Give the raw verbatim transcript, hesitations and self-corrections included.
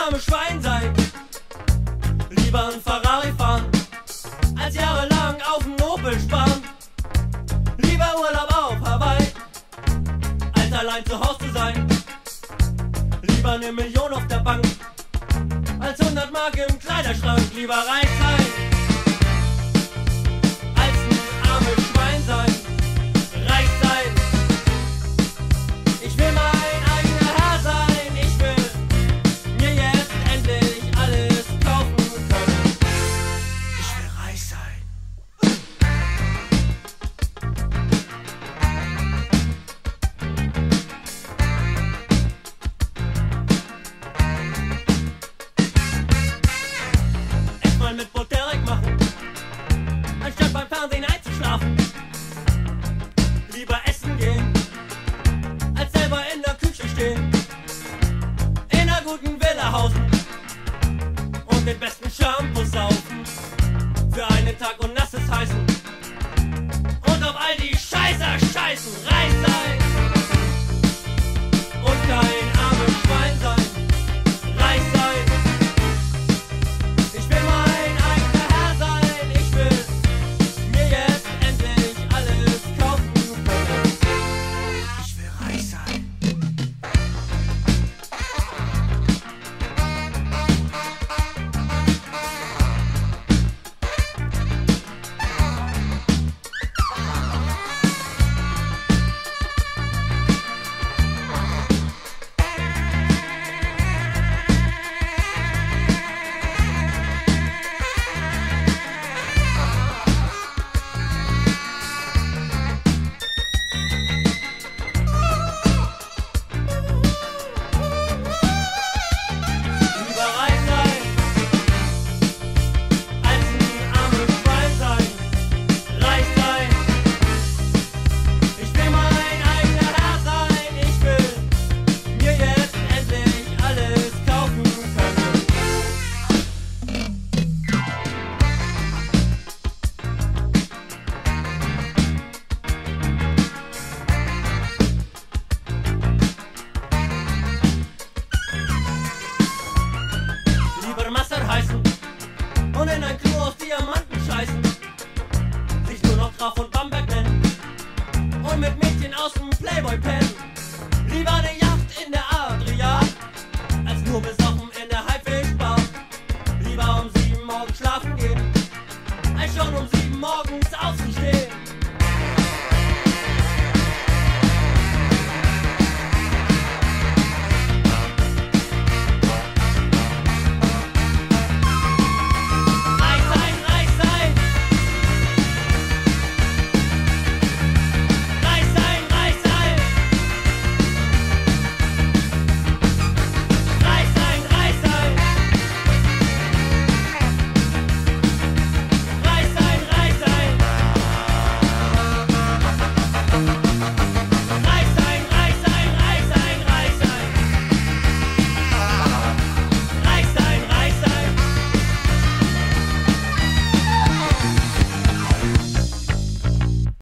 armes Schwein sein. Lieber ein Ferrari fahren, als jahrelang auf dem Opel sparen. Lieber Urlaub auf Hawaii, als allein zu Hause zu sein. Lieber eine Million auf der Bank, als hundert Mark im Kleiderschrank. Lieber reich sein, als ein armes Schwein sein. Reich sein, ich will mein eigener Herr sein. Ich will mir jetzt endlich alles kaufen können. Ich will reich sein. Erstmal mit Brot direkt machen, anstatt beim Fernsehen einzuschlafen. Lieber essen gehen, als selber in der Küche stehen. In einer guten Villa hausen und den besten Shampoo saufen. Für einen Tag und nasses heißen und auf all die Scheißer scheißen. Reich sein und kein